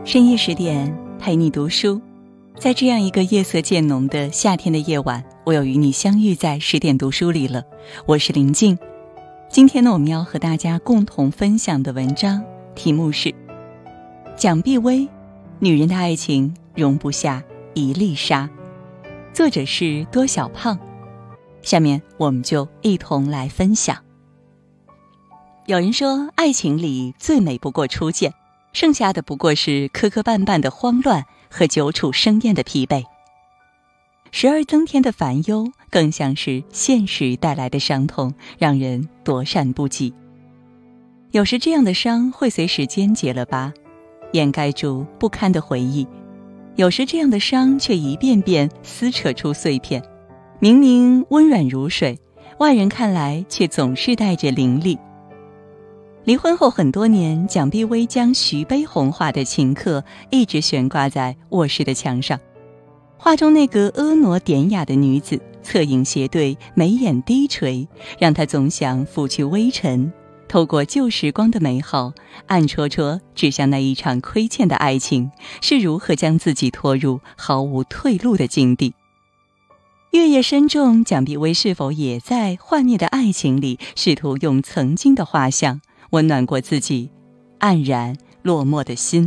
深夜10点陪你读书，在这样一个夜色渐浓的夏天的夜晚，我又与你相遇在10点读书里了。我是林静。今天呢，我们要和大家共同分享的文章题目是蒋碧薇，女人的爱情容不下一粒沙，作者是多小胖。下面我们就一同来分享。有人说，爱情里最美不过初见，剩下的不过是磕磕绊绊的慌乱和久处生厌的疲惫。时而增添的烦忧，更像是现实带来的伤痛，让人躲闪不及。有时这样的伤会随时间结了疤，掩盖住不堪的回忆；有时这样的伤却一遍遍撕扯出碎片，明明温软如水，外人看来却总是带着凌厉。离婚后很多年，蒋碧薇将徐悲鸿画的情刻一直悬挂在卧室的墙上。画中那个婀娜典雅的女子，侧影斜对，眉眼低垂，让她总想拂去微尘，透过旧时光的美好，暗戳戳指向那一场亏欠的爱情是如何将自己拖入毫无退路的境地。月夜深重，蒋碧薇是否也在幻灭的爱情里，试图用曾经的画像温暖过自己黯然落寞的心？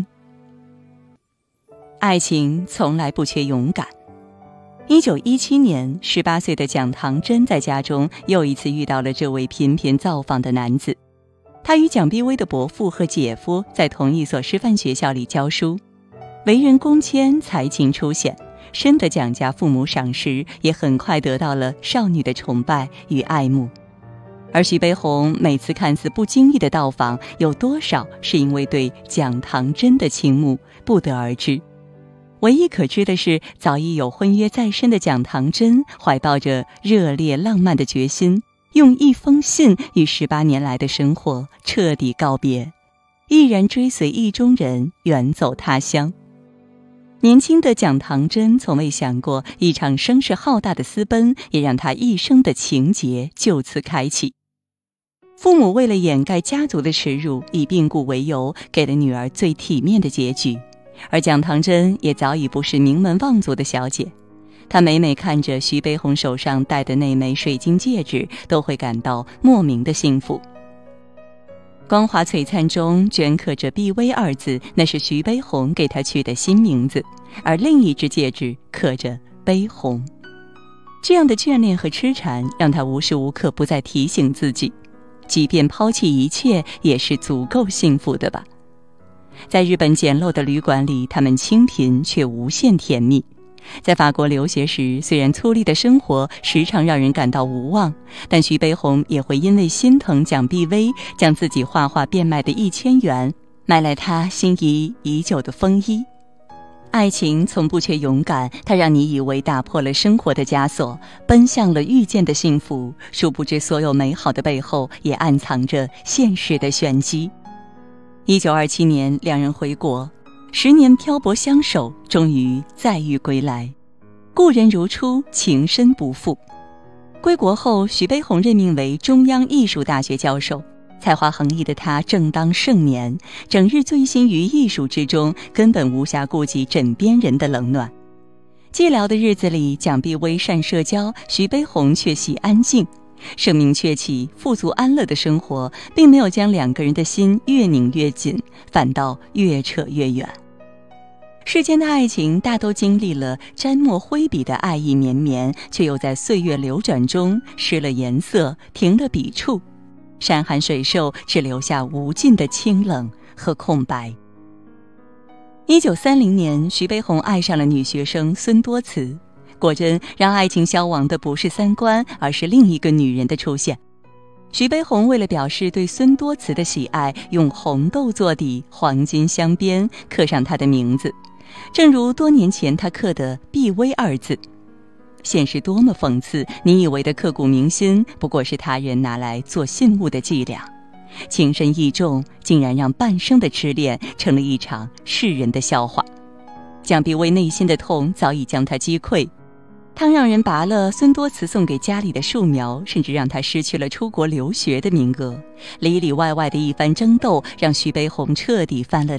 爱情从来不缺勇敢。1917年，18岁的蒋唐真在家中又一次遇到了这位频频造访的男子。他与蒋碧薇的伯父和姐夫在同一所师范学校里教书，为人恭谦，才情出显，深得蒋家父母赏识，也很快得到了少女的崇拜与爱慕。而徐悲鸿每次看似不经意的到访，有多少是因为对蒋唐真的倾慕，不得而知。唯一可知的是，早已有婚约在身的蒋唐真怀抱着热烈浪漫的决心，用一封信与18年来的生活彻底告别，毅然追随意中人远走他乡。年轻的蒋唐真从未想过，一场声势浩大的私奔也让他一生的情结就此开启。父母为了掩盖家族的耻辱，以病故为由，给了女儿最体面的结局。而蒋唐真也早已不是名门望族的小姐，她每每看着徐悲鸿手上戴的那枚水晶戒指，都会感到莫名的幸福。光华璀璨中镌刻着碧薇2字，那是徐悲鸿给她取的新名字，而另一只戒指刻着悲鸿。这样的眷恋和痴缠，让她无时无刻不在提醒自己，即便抛弃一切，也是足够幸福的吧。在日本简陋的旅馆里，他们清贫却无限甜蜜。在法国留学时，虽然粗粝的生活时常让人感到无望，但徐悲鸿也会因为心疼蒋碧薇，将自己画画变卖的1000元买来他心仪已久的风衣。爱情从不缺勇敢，它让你以为打破了生活的枷锁，奔向了遇见的幸福，殊不知所有美好的背后也暗藏着现实的玄机。1927年，两人回国，10年漂泊相守，终于再遇归来。故人如初，情深不负。归国后，徐悲鸿任命为中央艺术大学教授。才华横溢的他正当盛年，整日醉心于艺术之中，根本无暇顾及枕边人的冷暖。寂寥的日子里，蒋碧薇善社交，徐悲鸿却喜安静。声名鹊起、富足安乐的生活，并没有将两个人的心越拧越紧，反倒越扯越远。世间的爱情大都经历了沾墨挥笔的爱意绵绵，却又在岁月流转中失了颜色，停了笔触。山寒水瘦，只留下无尽的清冷和空白。1930年，徐悲鸿爱上了女学生孙多慈。果真，让爱情消亡的不是三观，而是另一个女人的出现。徐悲鸿为了表示对孙多慈的喜爱，用红豆做底，黄金镶边，刻上她的名字，正如多年前他刻的碧薇2字。现实多么讽刺，你以为的刻骨铭心，不过是他人拿来做信物的伎俩。情深意重，竟然让半生的痴恋成了一场世人的笑话。蒋碧薇内心的痛早已将她击溃，他让人拔了孙多慈送给家里的树苗，甚至让他失去了出国留学的名额。里里外外的一番争斗，让徐悲鸿彻底翻了脸，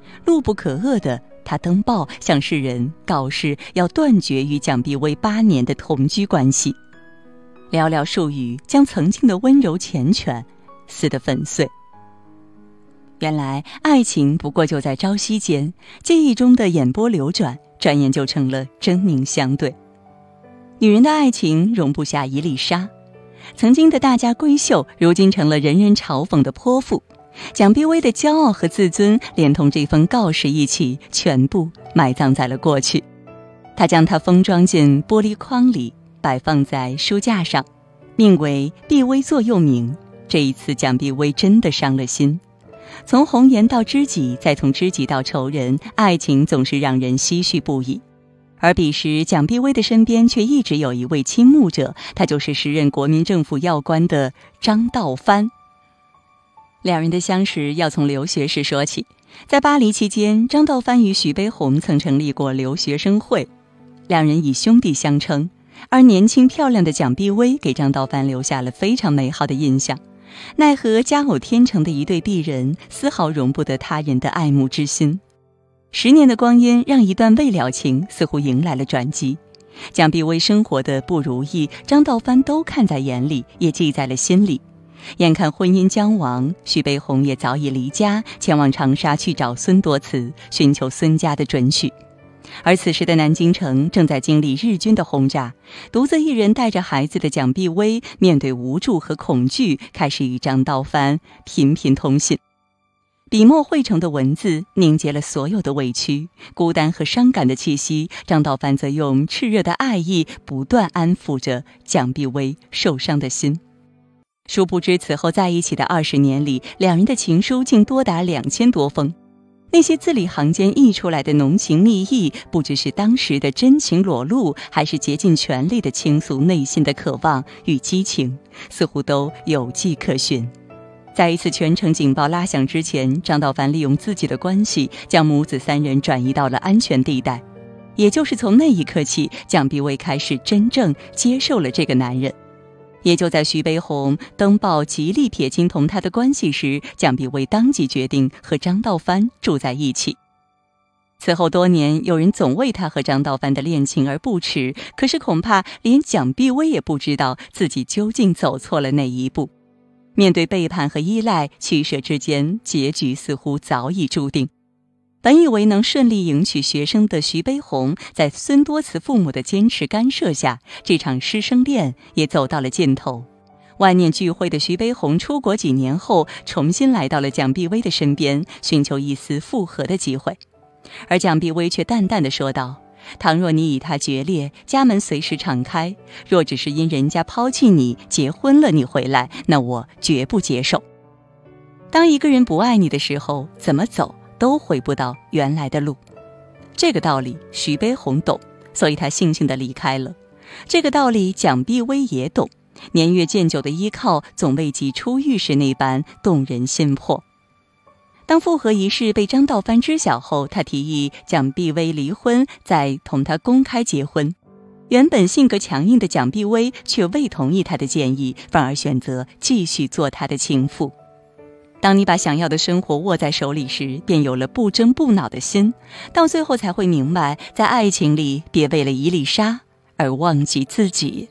怒不可遏的他登报向世人告示要断绝与蒋碧薇8年的同居关系。寥寥数语将曾经的温柔缱绻撕得粉碎。原来爱情不过就在朝夕间，记忆中的眼波流转，转眼就成了狰狞相对。女人的爱情容不下一粒沙，曾经的大家闺秀，如今成了人人嘲讽的泼妇。蒋碧薇的骄傲和自尊，连同这封告示一起，全部埋葬在了过去。她将它封装进玻璃框里，摆放在书架上，命为碧薇座右铭。这一次蒋碧薇真的伤了心。从红颜到知己，再从知己到仇人，爱情总是让人唏嘘不已。而彼时蒋碧薇的身边却一直有一位倾慕者，他就是时任国民政府要官的张道藩。两人的相识要从留学时说起。在巴黎期间，张道藩与徐悲鸿曾成立过留学生会，两人以兄弟相称。而年轻漂亮的蒋碧薇给张道藩留下了非常美好的印象。奈何佳偶天成的一对璧人，丝毫容不得他人的爱慕之心。10年的光阴让一段未了情似乎迎来了转机。蒋碧薇生活的不如意，张道藩都看在眼里，也记在了心里。眼看婚姻将亡，徐悲鸿也早已离家，前往长沙去找孙多慈，寻求孙家的准许。而此时的南京城正在经历日军的轰炸，独自一人带着孩子的蒋碧薇面对无助和恐惧，开始与张道藩频频通信。笔墨汇成的文字凝结了所有的委屈、孤单和伤感的气息，张道藩则用炽热的爱意不断安抚着蒋碧薇受伤的心。殊不知此后在一起的20年里，两人的情书竟多达2000多封。那些字里行间溢出来的浓情蜜意，不知是当时的真情裸露，还是竭尽全力的倾诉内心的渴望与激情，似乎都有迹可循。在一次全城警报拉响之前，张道藩利用自己的关系，将母子3人转移到了安全地带。也就是从那一刻起，蒋碧薇开始真正接受了这个男人。也就在徐悲鸿登报极力撇清同他的关系时，蒋碧薇当即决定和张道藩住在一起。此后多年，有人总为他和张道藩的恋情而不耻，可是恐怕连蒋碧薇也不知道自己究竟走错了哪一步。面对背叛和依赖，取舍之间，结局似乎早已注定。本以为能顺利迎娶学生的徐悲鸿，在孙多慈父母的坚持干涉下，这场师生恋也走到了尽头。万念俱灰的徐悲鸿出国几年后，重新来到了蒋碧薇的身边，寻求一丝复合的机会。而蒋碧薇却淡淡地说道：倘若你与他决裂，家门随时敞开，若只是因人家抛弃你，结婚了你回来，那我绝不接受。当一个人不爱你的时候，怎么走都回不到原来的路。这个道理徐悲鸿懂，所以他悻悻地离开了。这个道理蒋碧薇也懂，年月渐久的依靠总未及初遇时那般动人心魄。当复合一事被张道藩知晓后，他提议蒋碧薇离婚，再同他公开结婚。原本性格强硬的蒋碧薇却未同意他的建议，反而选择继续做他的情妇。当你把想要的生活握在手里时，便有了不争不恼的心，到最后才会明白，在爱情里别为了一粒沙而忘记自己。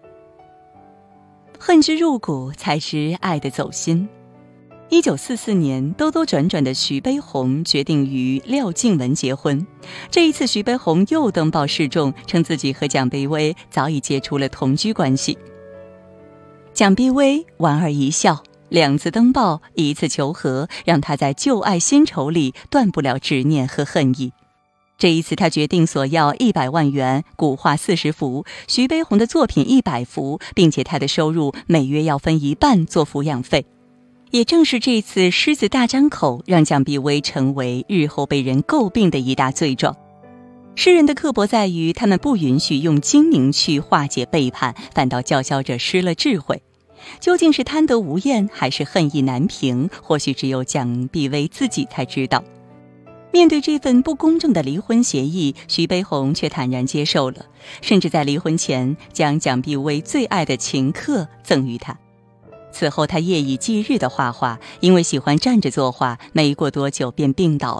恨之入骨，才知爱的走心。1944年，兜兜转转的徐悲鸿决定与廖静文结婚。这一次徐悲鸿又登报示众，称自己和蒋碧薇早已解除了同居关系。蒋碧薇莞尔一笑，2次登报，1次求和，让他在旧爱新仇里断不了执念和恨意。这一次他决定索要100万元，古画40幅，徐悲鸿的作品100幅，并且他的收入每月要分1半做抚养费。也正是这次狮子大张口，让蒋碧薇成为日后被人诟病的一大罪状。世人的刻薄在于，他们不允许用精明去化解背叛，反倒叫嚣着失了智慧。究竟是贪得无厌，还是恨意难平，或许只有蒋碧薇自己才知道。面对这份不公正的离婚协议，徐悲鸿却坦然接受了，甚至在离婚前将蒋碧薇最爱的琴课赠予他。此后他夜以继日地画画，因为喜欢站着作画，没过多久便病倒了。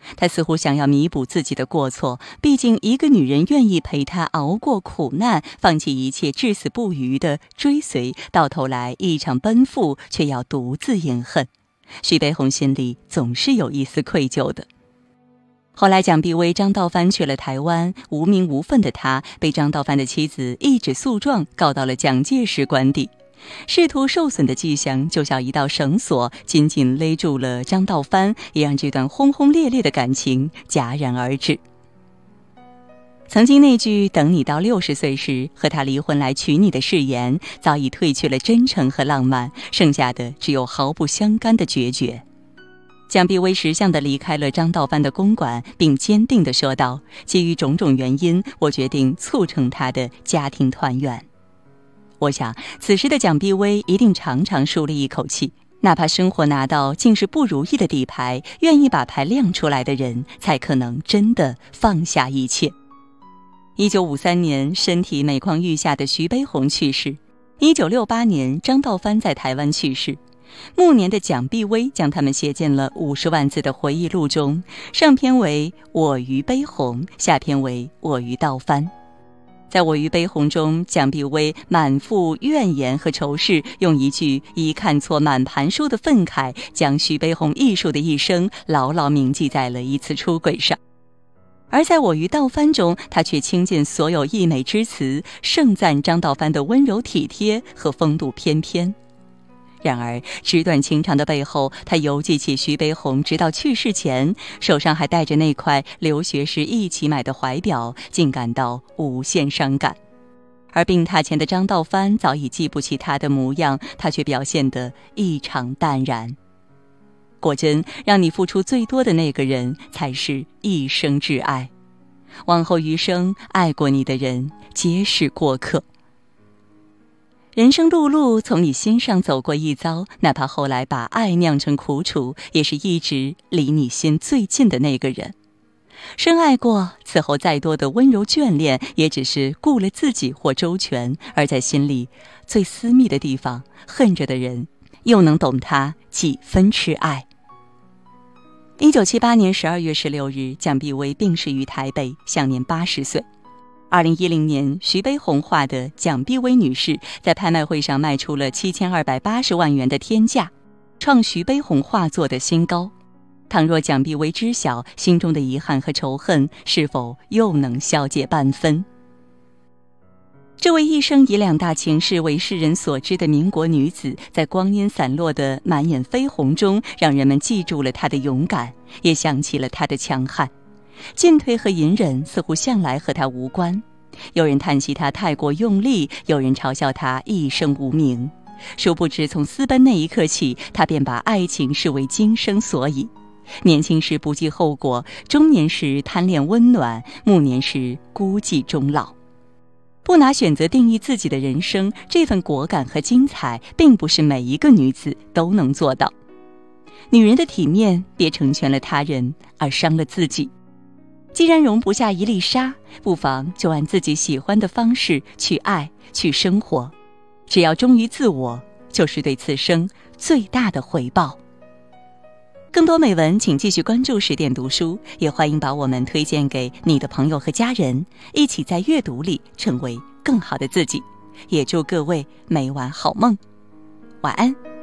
他似乎想要弥补自己的过错，毕竟一个女人愿意陪他熬过苦难，放弃一切至死不渝的追随，到头来一场奔赴却要独自饮恨。徐悲鸿心里总是有一丝愧疚的。后来蒋碧薇、张道藩去了台湾，无名无分的他被张道藩的妻子一纸诉状告到了蒋介石官邸，仕途受损的迹象就像一道绳索，紧紧勒住了张道藩，也让这段轰轰烈烈的感情戛然而止。曾经那句等你到60岁时和他离婚来娶你的誓言，早已褪去了真诚和浪漫，剩下的只有毫不相干的决绝。蒋碧薇识相地离开了张道藩的公馆，并坚定地说道：基于种种原因，我决定促成他的家庭团圆。我想此时的蒋碧薇一定长长舒了一口气，哪怕生活拿到竟是不如意的底牌，愿意把牌亮出来的人才可能真的放下一切。1953年身体每况愈下的徐悲鸿去世，1968年张道藩在台湾去世。暮年的蒋碧薇将他们写进了50万字的回忆录中，上篇为我与悲鸿，下篇为我与道藩。在我与悲鸿中，蒋碧薇满腹怨言和仇视，用一句一看错满盘书的愤慨，将徐悲鸿艺术的一生牢牢铭记在了一次出轨上。而在我与道藩中，他却倾尽所有溢美之词，盛赞张道藩的温柔体贴和风度翩翩。然而纸短情长的背后，他犹记起徐悲鸿直到去世前手上还带着那块留学时一起买的怀表，竟感到无限伤感。而病榻前的张道藩早已记不起他的模样，他却表现得异常淡然。果真让你付出最多的那个人，才是一生挚爱。往后余生，爱过你的人皆是过客。人生路路，从你心上走过一遭，哪怕后来把爱酿成苦楚，也是一直离你心最近的那个人。深爱过，此后再多的温柔眷恋，也只是顾了自己或周全，而在心里最私密的地方，恨着的人又能懂他几分痴爱。1978年12月16日，蒋碧薇病逝于台北，享年80岁。2010年，徐悲鸿画的蒋碧薇女士在拍卖会上卖出了7280万元的天价，创徐悲鸿画作的新高。倘若蒋碧薇知晓心中的遗憾和仇恨，是否又能消解半分？这位一生以2大情事为世人所知的民国女子，在光阴散落的满眼绯红中，让人们记住了她的勇敢，也想起了她的强悍。进退和隐忍似乎向来和她无关，有人叹息她太过用力，有人嘲笑她一生无名。殊不知从私奔那一刻起，她便把爱情视为今生所以。年轻时不计后果，中年时贪恋温暖，暮年时孤寂终老。不拿选择定义自己的人生，这份果敢和精彩，并不是每一个女子都能做到。女人的体面，别成全了他人，而伤了自己。既然容不下一粒沙，不妨就按自己喜欢的方式去爱，去生活。只要忠于自我，就是对此生最大的回报。更多美文请继续关注10点读书，也欢迎把我们推荐给你的朋友和家人，一起在阅读里成为更好的自己。也祝各位每晚好梦，晚安。